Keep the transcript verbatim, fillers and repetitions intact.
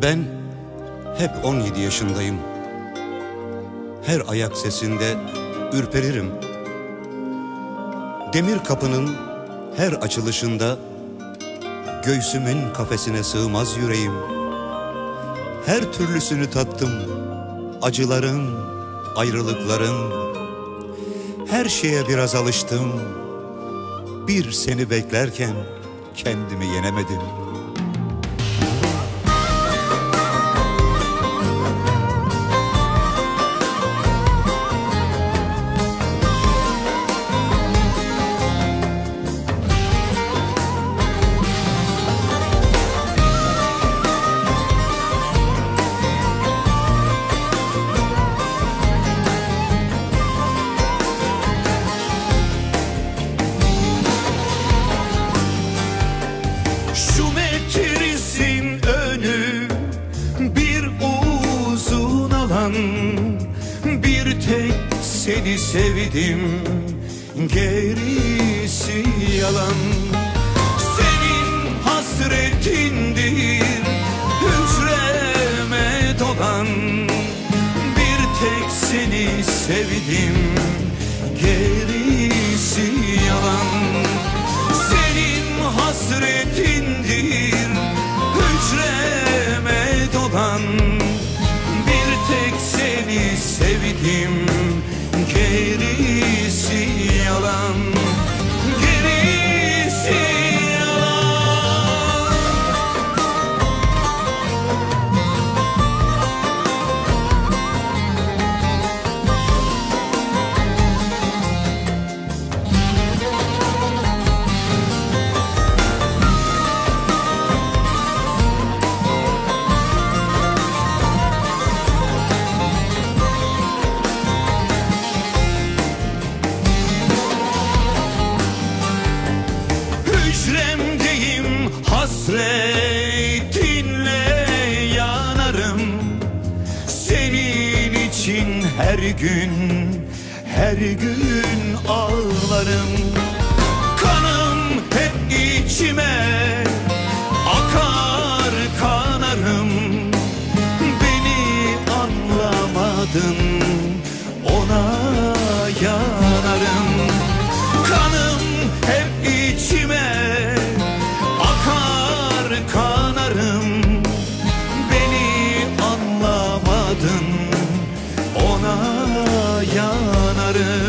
Ben hep on yedi yaşındayım. Her ayak sesinde ürperirim. Demir kapının her açılışında göğsümün kafesine sığmaz yüreğim. Her türlüsünü tattım, acıların, ayrılıkların. Her şeye biraz alıştım. Bir seni beklerken kendimi yenemedim. Şu metrisin önü bir uzun alan, bir tek seni sevdim, gerisi yalan. Senin hasretindir hücreme dolan, bir tek seni sevdim, gerisi yalan. Senin hasretindir hücreme dolan, bir tek seni sevdim, gerisi yalan, gerisi yalan. Hücremdeyim, hasretinle yanarım. Senin için her gün, her gün ağlarım. Kanım hep içime akar, kanarım. Beni anlamadın, ona yanarım. Kanım hep içime akar, kanarım. Beni anlamadın, ona yanarım.